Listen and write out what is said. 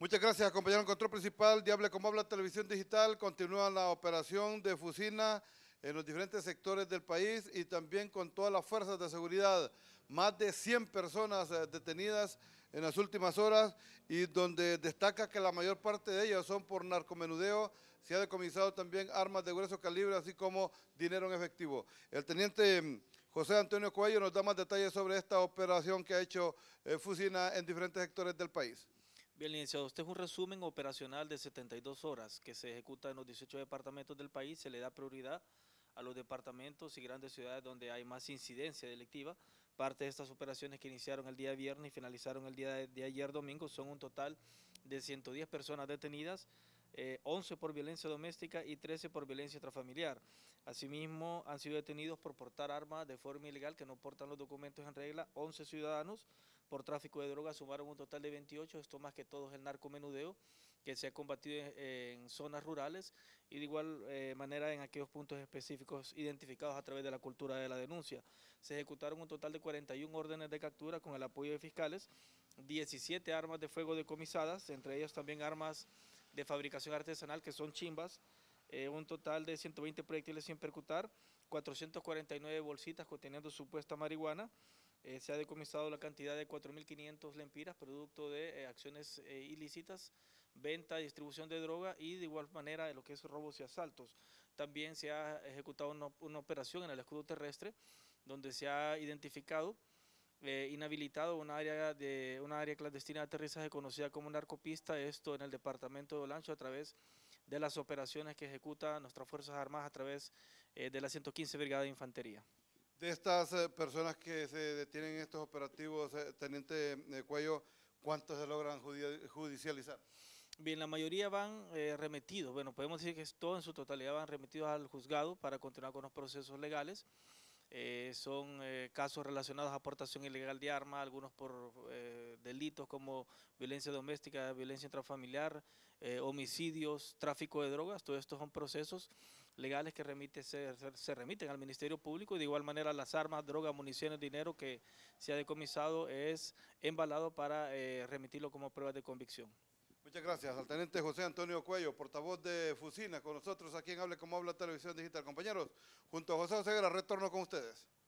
Muchas gracias, compañero. En control principal de Hable Como Habla Televisión Digital, continúa la operación de Fusina en los diferentes sectores del país y también con todas las fuerzas de seguridad. Más de 100 personas detenidas en las últimas horas y donde destaca que la mayor parte de ellas son por narcomenudeo. Se ha decomisado también armas de grueso calibre, así como dinero en efectivo. El teniente José Antonio Cuello nos da más detalles sobre esta operación que ha hecho Fusina en diferentes sectores del país. Bien, licenciado, este es un resumen operacional de 72 horas que se ejecuta en los 18 departamentos del país. Se le da prioridad a los departamentos y grandes ciudades donde hay más incidencia delictiva. Parte de estas operaciones que iniciaron el día viernes y finalizaron el día de ayer domingo son un total de 110 personas detenidas, 11 por violencia doméstica y 13 por violencia intrafamiliar. Asimismo, han sido detenidos por portar armas de forma ilegal que no portan los documentos en regla 11 ciudadanos. Por tráfico de drogas sumaron un total de 28, esto más que todo es el narcomenudeo que se ha combatido en zonas rurales y de igual manera en aquellos puntos específicos identificados a través de la cultura de la denuncia. Se ejecutaron un total de 41 órdenes de captura con el apoyo de fiscales, 17 armas de fuego decomisadas, entre ellas también armas de fabricación artesanal que son chimbas, un total de 120 proyectiles sin percutar, 449 bolsitas conteniendo supuesta marihuana. Se ha decomisado la cantidad de 4.500 lempiras, producto de acciones ilícitas, venta y distribución de droga y de igual manera de lo que es robos y asaltos. También se ha ejecutado una operación en el escudo terrestre donde se ha identificado inhabilitado una área clandestina de aterrizaje conocida como narcopista, esto en el departamento de Olancho a través de las operaciones que ejecuta nuestras Fuerzas Armadas a través de la 115 Brigada de Infantería. De estas personas que se detienen en estos operativos, teniente Cuello, ¿cuántos se logran judicializar? Bien, la mayoría van remitidos, bueno, podemos decir que todo en su totalidad van remitidos al juzgado para continuar con los procesos legales. Son casos relacionados a aportación ilegal de armas, algunos por delitos como violencia doméstica, violencia intrafamiliar, homicidios, tráfico de drogas. Todos estos son procesos legales que se remiten al Ministerio Público y de igual manera las armas, drogas, municiones, dinero que se ha decomisado es embalado para remitirlo como pruebas de convicción. Muchas gracias al teniente José Antonio Cuello, portavoz de Fusina, con nosotros aquí en Hable Como Habla Televisión Digital. Compañeros, junto a José Oseguera, retorno con ustedes.